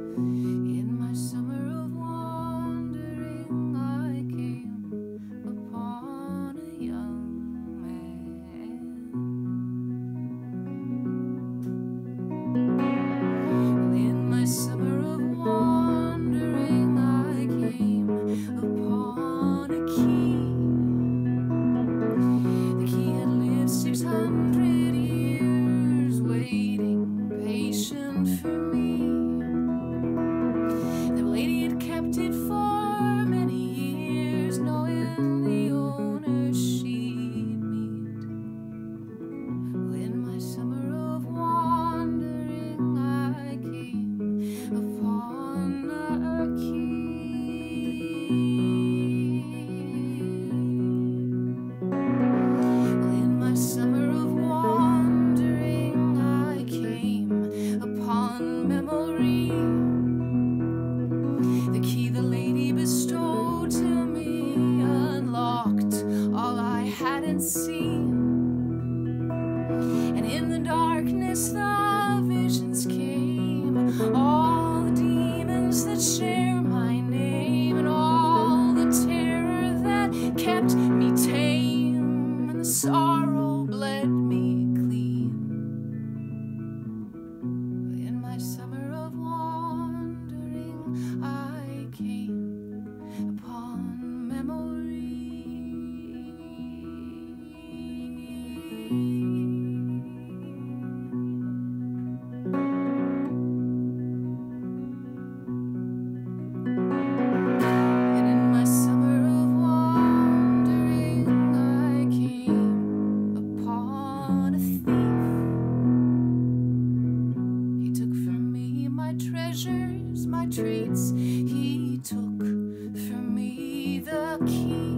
In my summer of wandering, I came upon a young man. Well, in my summer of wandering, I came upon a key. The key had lived 600 years, waiting patient for me. The lady had kept it for many years, knowing the owner she'd meet. Well, in my summer of wandering, I came upon a key. Well, in my summer of wandering, I came upon memory. The key the lady bestowed to me unlocked all I hadn't seen. And in the darkness the visions came, all the demons that share my name, and all the terror that kept me tame, and the sorrow bled me clean. In my summer of wandering, I came upon memory. And in my summer of wandering, I came upon a thief. He took from me my treasures, my treats. He took from me the key.